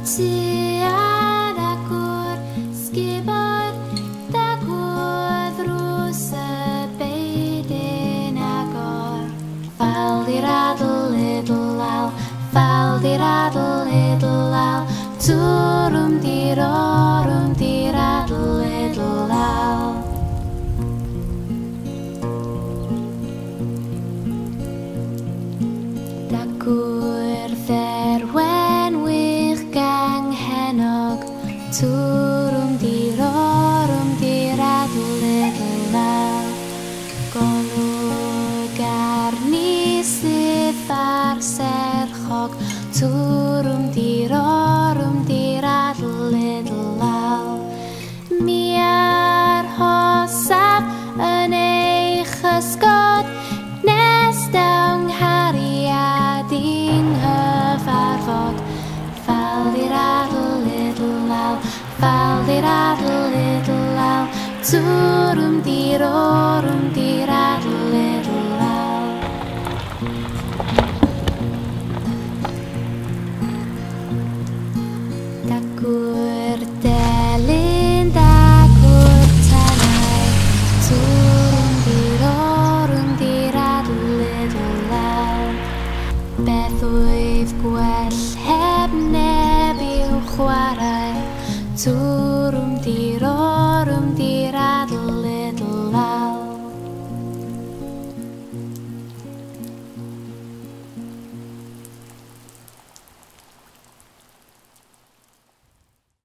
Tuad agor, sgubor, dagwr ddrws y beidyn agor. Fal di radl idl al, fal di radl idl al, tŵrum di rorum di radl idl al. Dagwr dderwen wych gang henog, tŵrum di rorum di radl idl al. Golwg arni sydd ar serchog, tŵrum di rorum di radl idl al. Mi ar hosaf yn eich ysgod, nes dawn hariad i'n hyfarfod. Fal di radl idl al, fal di radl idl al, tŵrum di rorum di radl idl al. Dagwr delyn, dagwr tanau, tŵrum di rorum di radl idl al. Beth wyf gwell heb neb i'w chwarae,